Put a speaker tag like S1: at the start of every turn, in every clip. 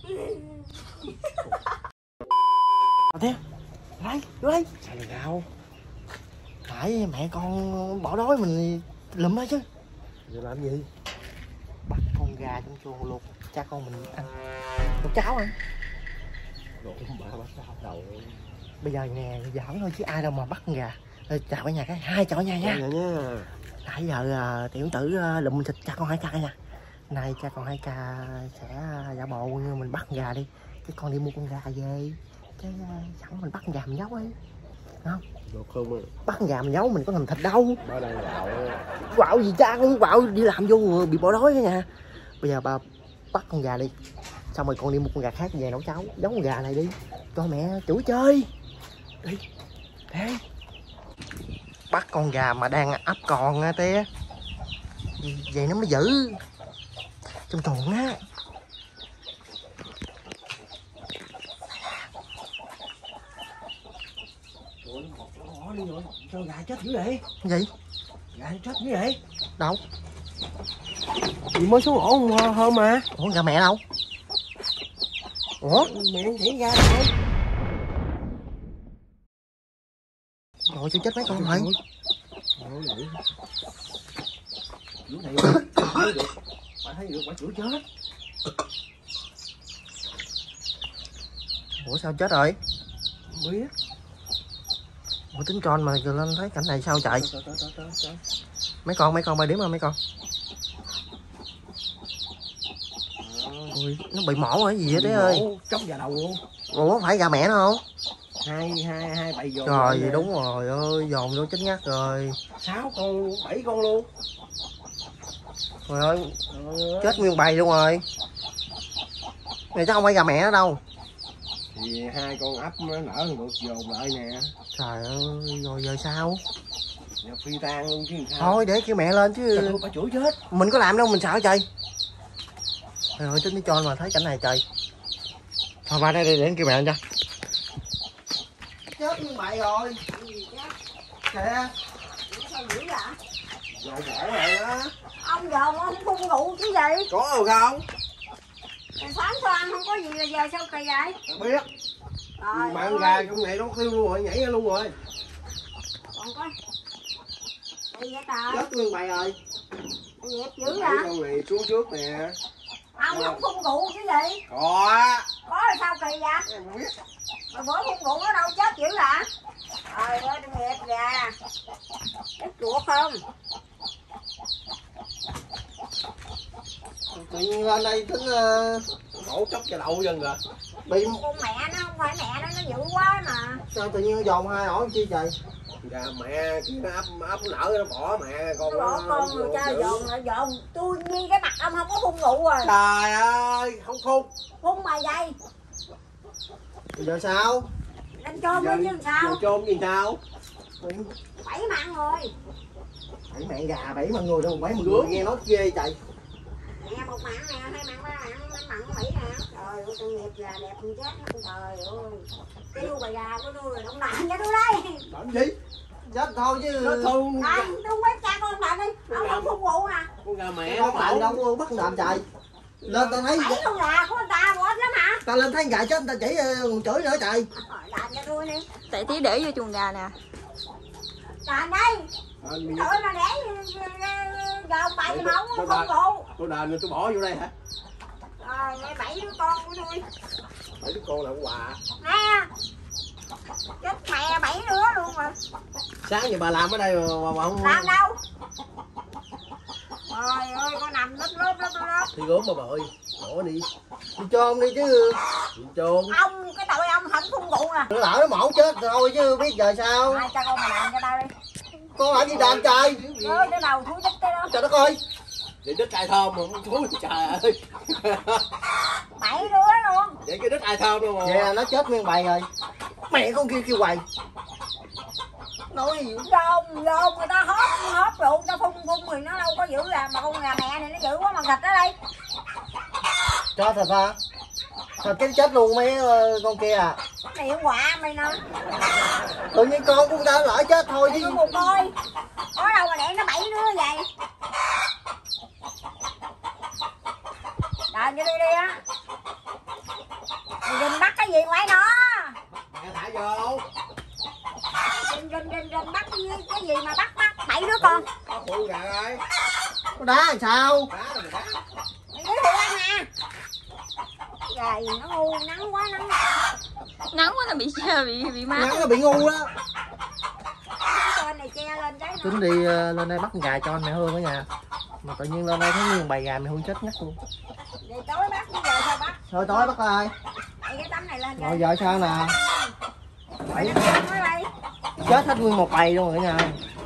S1: Thế lấy
S2: sao lại đâu?
S1: phải mẹ con bỏ đói mình lụm đó chứ.
S2: Giờ làm gì?
S1: Bắt con gà trong chuồng luộc cha con mình ăn, luộc cháo ăn.
S2: Đồ bà bắt đầu.
S1: Bây giờ nè giỡn thôi chứ ai đâu mà bắt con gà. Chào cả nhà, cái hai chào nhà nha.
S2: Nha.
S1: Nãy giờ tiểu tử lụm thịt cha con 2k nha. Nay cha con 2k sẽ giả bộ như mình bắt con gà đi, cái con đi mua con gà về cái sẵn mình bắt con gà mình giấu đi, không?
S2: Được không à?
S1: Bắt con gà mình giấu mình có làm thịt đâu.
S2: Ba đang quạo.
S1: Quạo gì cha, con quạo đi làm vô bị bỏ đói đó nha. Bây giờ bà bắt con gà đi, xong rồi con đi mua con gà khác về nấu cháo, giấu con gà này đi cho mẹ chủ chơi đi. Thế bắt con gà mà đang ấp còn á té, vậy nó mới giữ trong chuồng á.
S2: Sao gà chết dữ vậy?
S1: Gì?
S2: Gà chết dữ vậy?
S1: Đâu?
S2: Gì mới xuống ổ hôm mà.
S1: Ủa gà mẹ đâu? Ủa
S2: Mẹ nhảy ra rồi.
S1: Rồi cho chết mấy con rồi.
S2: Chú này thấy được. Bà thấy được bà chửi chết.
S1: Ủa sao chết rồi?
S2: Không biết.
S1: Ủa tính con mà giờ lên thấy cảnh này sao chạy? Mấy con 3 điểm mà mấy con. Ui, nó bị mổ hả gì vậy đấy ơi?
S2: Chóc vào đầu luôn.
S1: Ủa phải gà mẹ nó không?
S2: Hai bầy dồn.
S1: Rồi vậy đúng rồi ơi, dồn vô chết ngắt rồi.
S2: 6 con, 7 con luôn.
S1: Trời ơi, chết nguyên bầy luôn rồi. Này chắc không phải gà mẹ nó đâu.
S2: Thì 2 con ấp nó nở được dồn lại nè.
S1: Trời ơi, rồi giờ sao?
S2: Giờ phi tan luôn chứ sao?
S1: Thôi để kêu mẹ lên chứ.
S2: Trời ơi, bà chửi chết.
S1: Mình có làm đâu mình sợ trời. Trời ơi, tính đi cho mà thấy cảnh này trời. Thôi ba đây để kêu mẹ lên cho. Chết như vậy rồi. Kìa.
S3: Sao dữ vậy?
S2: Dồn ổ rồi á.
S3: Ông dồn ông phun rượu chứ gì?
S2: Có rồi không?
S3: Sáng sao ăn không có gì là giờ sao kỳ vậy?
S2: Biết.
S3: Trời
S2: Mà
S3: ơi.
S2: con gà trong này nó kêu luôn rồi, nhảy ra luôn rồi.
S3: Còn có gì vậy trời?
S1: Chết nguyên bầy rồi.
S3: Nghiệp dữ
S2: Mấy
S3: vậy?
S2: con này xuống trước nè.
S3: Ông không phun rượu chứ gì?
S2: Có.
S3: Có là sao kỳ vậy?
S2: Em không biết.
S3: Mà bữa phun rượu ở đâu chết dữ vậy? Trời ơi tôi nghiệp kìa. Chết chuột không?
S1: Tự nhiên lên đây tính
S2: Ổ chóc vào đầu dân rồi.
S1: bị
S3: Con mẹ nó không phải mẹ nó dữ quá mà.
S1: sao tự nhiên dồn 2 ổ chi trời.
S2: Gà mẹ chứ nó ấp nở nó bỏ mẹ con.
S3: Nó bỏ con rồi cha dồn lại dồn. Tôi nhiên cái mặt ông không có phun rượu rồi.
S2: Trời ơi, không phun.
S3: Phun mà vậy?
S1: Giờ sao?
S3: Lên cho mới chứ sao?
S2: Giờ chôn gì sao?
S3: 7 mạng rồi.
S1: 7 mạng gà 7 mạng người đâu, 7 mạng người nghe nói ghê trời.
S3: Nè 1 mạng nè, 2 mạng, 3 mạng, 5 mạng, 7 nè. Trời ơi tôi nghiệp gà đẹp con chết nó. Trời ơi. Cái nuôi bà gà của tôi là đông đàn cho tôi đây.
S2: Làm gì?
S1: Chết thôi chứ.
S2: Nó thương.
S3: Anh tôi không biết cha con bạn đi. Ông không phun rượu nè.
S2: Con gà mẹ
S1: Con bạn đâu có bắt đàm trời. Lên tao thấy
S3: 7 con gà của người ta bỏ lắm hả?
S1: tao lên thấy gà chết tao chỉ còn chửi nữa trời.
S3: Làm cho tôi đi.
S4: Tại tí để vô chuồng gà nè.
S3: Làm đây.
S2: Anh
S3: Trời ơi mà để gà bậy mà không phun rượu.
S2: tôi đền rồi tôi bỏ vô đây hả?
S3: Rồi mẹ 7 đứa con của tôi.
S2: 7 đứa con là quà.
S3: Nè. Chết mẹ 7 đứa luôn mà.
S2: Sáng giờ bà làm ở đây mà không
S3: Làm đâu? Trời ơi con nằm lấp lớp.
S2: thì gốm mà bội bỏ đi.
S1: Đi cho ông đi chứ.
S2: Đi chôn.
S3: Ông cái tội ông không phun rượu nè.
S1: Nó lỡ nó mổ chết thôi chứ biết giờ sao.
S3: Hai cha con mà làm cho tao đi.
S1: Con làm gì đàm trời.
S3: Ơi cái đầu thúi tích cái đó.
S1: Trời đất ơi.
S2: Vậy đứt ai thơm mà không thúi trời ơi.
S3: 7 đứa luôn.
S2: Vậy cái đứt ai thơm đâu mà.
S1: Vậy là nó chết nguyên bầy rồi. Mẹ con kia kêu hoài. Nói gì?
S3: Dồn người ta hóp rượu ta phun thì nó đâu có dữ là mà con gà mẹ này nó dữ quá mà thịt ở đây.
S1: Cho thật hả? Thật cái chết luôn mấy con kia à.
S3: Mày quạ mày nè.
S1: Tự nhiên con của ta lỡ chết thôi chứ.
S3: Mày một coi. Có đâu mà để nó 7 đứa vậy. Đợi cho tôi đi á.
S1: làm sao?
S3: Mày cứ thử ăn nè. Gà gì nó ngu, nắng quá nắng.
S4: Nắng quá là bị má.
S1: Nắng nó bị ngu đó.
S3: Con này che lên cái
S1: Tính đi lên đây bắt con gà cho anh mẹ Hương ở nhà. Mà tự nhiên lên đây thấy nguyên bầy gà mẹ Hương chết ngắt luôn.
S3: Vậy tối bắt bây giờ sao bắt?
S1: Thôi tối bắt ơi.
S3: Đây cái tấm này lên.
S1: Ngồi vợ sao nè.
S3: Bảy nó đây.
S1: Chết hết nguyên một bầy luôn rồi cả nhà.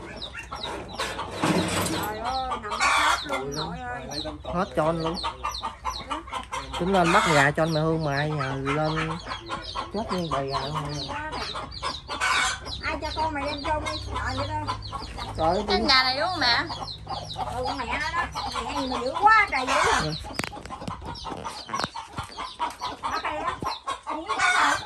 S3: Trời ơi, nằm hết luôn nội ơi.
S1: Hết cho anh luôn. Tính lên bắt gà cho anh mẹ Hương mà giờ lên chết nguyên bầy gà luôn.
S3: Ai cho con mày đem chung đi, trời vậy đó.
S1: Trời
S4: Con gà này đúng không mẹ?
S3: Ừ, con mẹ nó đó. Mẹ gì mà dữ quá trời dữ rồi. Bắt đây đó. Không biết bắt rồi.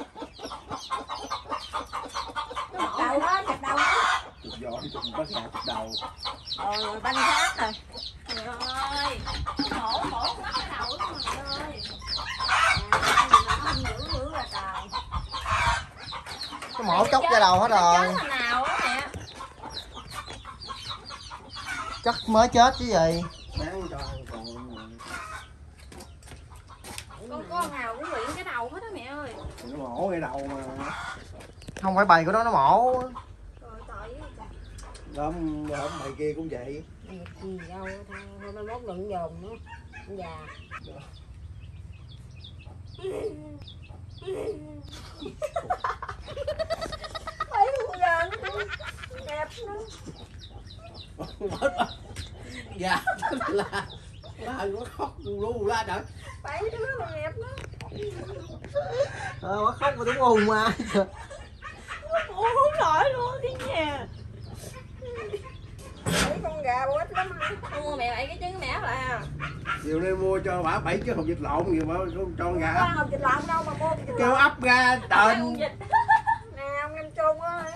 S3: Đầu đó, chặt đầu đó.
S2: Giỏi chụp bắt gà chụp đầu.
S3: Rồi, banh sát rồi.
S4: Trời ơi, khổ bắt cái đầu của mày ơi.
S3: Không dữ dữ là trời.
S1: cái mổ chốc ra đầu hết rồi.
S4: Chết hồi nào á mẹ?
S1: Chắc mới chết chứ gì.
S2: Bán cho ăn còn
S4: Con có nào cũng luyện cái đầu hết á mẹ ơi.
S2: nó mổ cái đầu mà.
S1: Không phải bầy của nó mổ.
S4: Trời tội với trời.
S2: Không bầy kia cũng vậy.
S3: Việc gì đâu, thôi mai mốt đừng dồn nữa. Con già. Mấy con già nó đẹp nó.
S2: Dạ là nó khóc lu la trời.
S3: Bảy đứa mà đẹp nó.
S1: Quá khóc mà đúng hùng mà.
S4: Ủa không nổi luôn cái nhà.
S3: Mấy con gà bố ít lắm.
S4: Con mua mẹ 7 cái trứng mẹ lại à.
S2: Chiều nay mua cho bả 7 cái hộp vịt lộn gì mà cho con gà.
S3: Con hộp vịt lộn đâu mà mua vịt lộn.
S2: Kêu ấp ra tên.
S3: Nè ông em chôn á.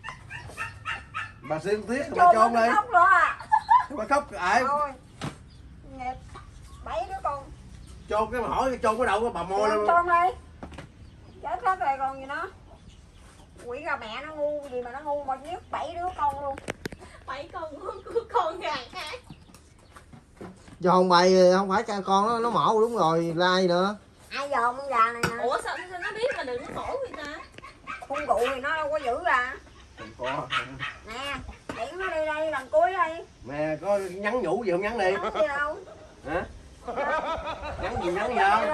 S2: Bà xin tiếc bà chôn đi.
S3: Khóc rồi à.
S2: Bà khóc ai
S3: Thôi. Nghiệp. 7 đứa con.
S2: chôn cái mà hỏi chôn cái đầu của bà môi luôn.
S3: Chôn đi. Chết hết rồi còn gì nữa. Quỷ gà mẹ nó ngu gì mà nó ngu mà nhất 7 đứa con luôn.
S4: 7 con gà khác.
S1: Cho không bầy không phải cha con nó mổ đúng rồi lai nữa.
S3: Ai dòm con gà này nè.
S4: Ủa sao nó biết mà đừng có khổ người ta.
S3: Khung cụ thì nó đâu có giữ ra.
S2: Không có.
S3: Nè, tiễn nó đi đây lần cuối đi.
S2: Mẹ có nhắn nhủ gì không nhắn đi.
S3: Nhắn gì đâu.
S2: Hả? Nhắn gì đâu.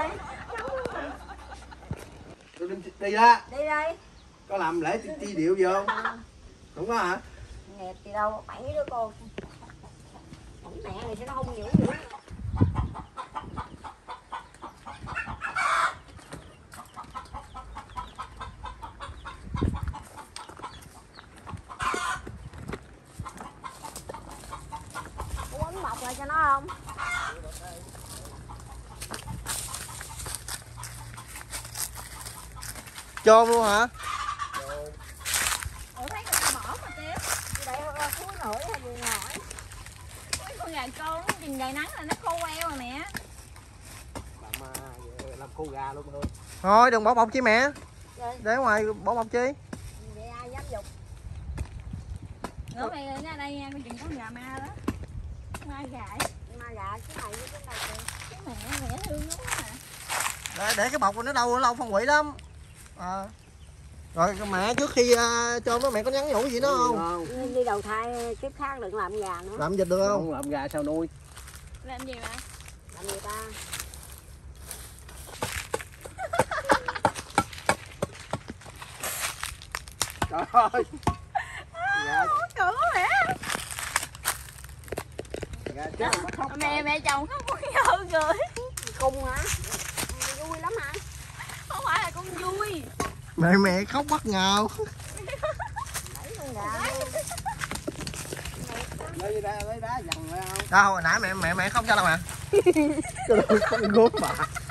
S2: Tôi đi ra.
S3: Đi đi.
S2: Có làm lễ chi điệu gì không? Không có hả?
S3: Nghiệp gì đâu, 7 đứa con. Bỏng mẹ này sẽ nó hung dữ dữ. Có quấn bọc lại cho nó không?
S1: Chôn luôn hả?
S4: Ủa thấy người ta bỏ mà tiếp.
S3: Đây cuối nổi hay gì nổi.
S4: Con gà con nó chừng ngày nắng là nó khô queo rồi mẹ.
S2: Làm khô gà luôn thôi.
S1: Thôi đừng bỏ bọc chi mẹ.
S3: Gì?
S1: Để ngoài bỏ bọc chi.
S3: Vậy ai dám dục.
S4: Nữa mày ra đây nha, con chừng con gà ma đó. Ma gà.
S3: Ma gà cái này với cái này kìa.
S4: Cái mẹ thương nó quá à.
S1: Để cái bọc nó lâu phân hủy lắm. Rồi mẹ trước khi cho nó mẹ có nhắn nhủ gì đó không?
S3: Đi đầu thai kiếp khác đừng làm gà nữa.
S1: Làm dịch được không?
S2: Không làm gà sao nuôi.
S4: Làm gì mà?
S3: Làm gì ta?
S2: Trời ơi. Gà,
S4: Cửa mẹ.
S2: gà chết mà khóc.
S4: Mẹ chồng khóc con nhớ cười.
S3: Cung hả? Vui lắm hả?
S4: Không phải là con vui.
S1: Mẹ khóc bất ngờ.
S3: Bảy con gà luôn.
S2: Lấy đá dằn ra không?
S1: Đâu hồi nãy mẹ không cho đâu mà.
S2: Không gốm mà.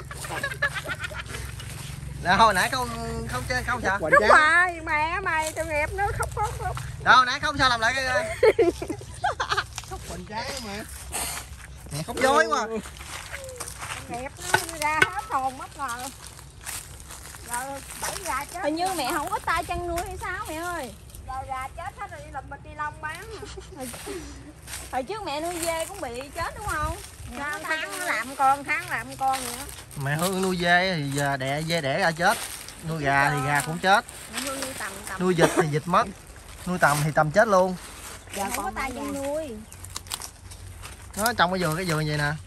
S1: Đâu hồi nãy không chơi không sao.
S2: Hoành
S3: Đúng
S2: tráng.
S3: rồi, mẹ mày tội nghiệp nó khóc.
S1: Đâu hồi nãy không sao làm lại cái.
S2: Khóc hoành tráng mà.
S1: Mẹ khóc dối mà.
S3: Tội nghiệp nó ra hết hồn mất rồi. Rồi 7 gà chết.
S4: Hình như mẹ không có tay chăn nuôi hay sao mẹ ơi.
S3: Giờ gà chết hết rồi đi làm bịch ni lông bán.
S4: Hồi trước mẹ nuôi dê cũng bị chết đúng không?
S3: Sao tháng nó làm con, tháng làm con nữa.
S1: Mẹ Hương nuôi dê thì giờ dê đẻ ra chết, nuôi gà thì gà cũng chết,
S4: Mẹ Hương nuôi tầm
S1: nuôi vịt thì vịt mất, nuôi tầm thì tầm chết luôn.
S3: Giờ
S4: không có
S3: con
S4: tay chân nuôi.
S1: Nó trồng cái vườn vậy nè,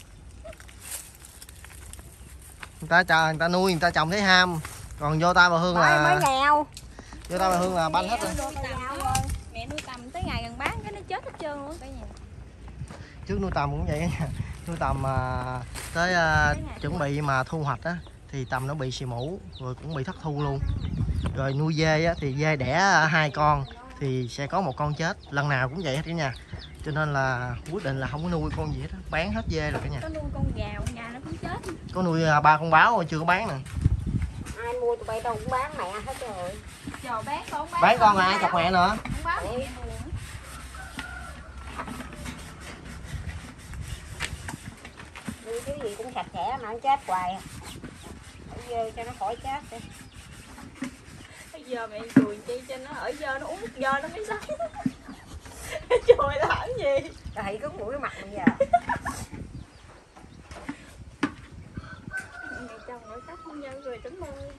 S1: người ta nuôi, người ta trồng thấy ham, còn vô tay bà Hương
S3: mới
S1: là
S3: nghèo.
S1: vô tay bà Hương là banh hết rồi.
S4: Mẹ nuôi tầm tới ngày gần bán cái nó chết hết trơn luôn cả nhà.
S1: Trước nuôi tầm cũng vậy nha, nuôi tầm tới chuẩn bị mà thu hoạch á thì tầm nó bị xì mủ rồi cũng bị thất thu luôn. Rồi nuôi dê á thì dê đẻ 2 con thì sẽ có 1 con chết, lần nào cũng vậy hết cả nhà. Cho nên là quyết định là không có nuôi con gì hết, bán hết dê rồi cả nhà.
S4: Có nuôi con gà nó cũng chết.
S1: Có nuôi 3 con báo rồi chưa có bán nè.
S3: Ai mua tụi bay đâu cũng bán mẹ hết rồi.
S4: Trời bán con
S1: Bán con là ai chọc mẹ nữa.
S4: Không báo mẹ buồn.
S3: Nuôi cái gì cũng sạch sẽ mà nó chết hoài. Ở dơ cho nó khỏi chết đi.
S4: Bây giờ mẹ chùi chi cho nó ở dơ nó uống nước dơ nó mới sống. Chùi làm gì?
S3: Thì cứ mũi mặt bây giờ.
S4: Mẹ chồng ở khách không nhân rồi tính ơi.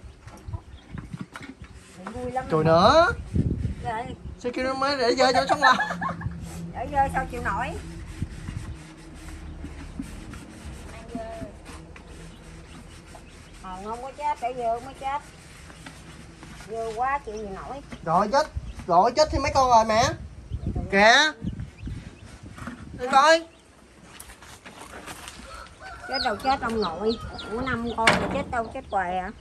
S3: Vui lắm.
S1: Chùi nữa.
S3: Rồi,
S1: Sao kêu nó mới để dơ cho sống lâu.
S3: ở dơ sao chịu nổi.
S4: Ăn dơ.
S3: Không có chết, để dơ mới chết. Dơ quá chịu gì nổi.
S1: Rồi chết thì mấy con rồi mẹ. Kìa. Đi coi.
S3: Chết đâu chết ông nội. Ủa 5 con thì chết đâu chết hoài à.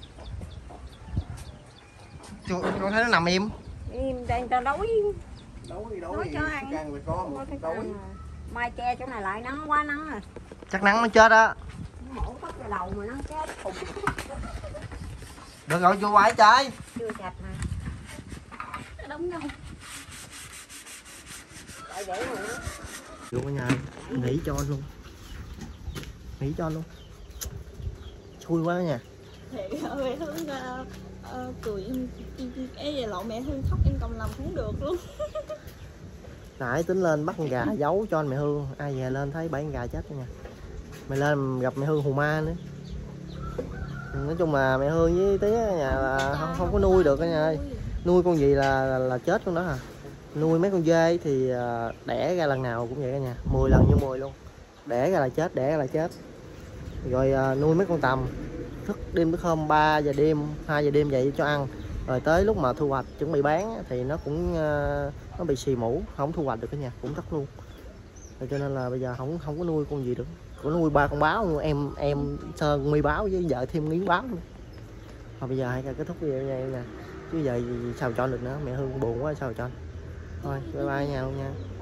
S1: Con thấy nó nằm im.
S3: Im đây người ta đói.
S2: Đói
S3: Nói cho ăn.
S2: gan người con
S3: Nói
S2: đói.
S3: ăn. Mai che chỗ này lại nắng quá nắng rồi.
S1: Chắc nắng mới chết á.
S3: Mổ tóc vào đầu mà nó chết khùng.
S1: Được rồi vô quái chơi.
S3: Chưa sạch mà.
S4: Đúng đâu.
S3: Lại để mà nó.
S1: Vô cả nhà nghỉ cho luôn. Nghỉ cho luôn. Xui quá nha.
S4: Thì mẹ Hương cười em về lộ mẹ Hương khóc em cầm lòng không được luôn.
S1: Nãy tính lên bắt con gà giấu cho anh mẹ Hương, ai về lên thấy 7 con gà chết nha. Mày lên gặp mẹ Hương hù ma nữa. Nói chung là mẹ Hương với Tía ở nhà là không có nuôi được cả nhà ơi. Nuôi con gì là chết con đó à. Nuôi mấy con dê thì đẻ ra lần nào cũng vậy cả nhà, 10 lần như 10 luôn. Đẻ ra là chết, đẻ ra là chết. Rồi nuôi mấy con tầm, thức đêm thức hôm 3 giờ đêm, 2 giờ đêm dậy cho ăn. Rồi tới lúc mà thu hoạch chuẩn bị bán thì nó cũng nó bị xì mủ, không thu hoạch được cả nhà, cũng thất luôn. Rồi cho nên là bây giờ không có nuôi con gì được. Có nuôi 3 con báo, em Sơn mi báo với vợ thêm miếng báo nữa. Mà bây giờ hãy kết thúc video nha em nè. Chứ giờ sao cho được nữa, mẹ Hương buồn quá sao cho. Thôi bye bye nha luôn nha.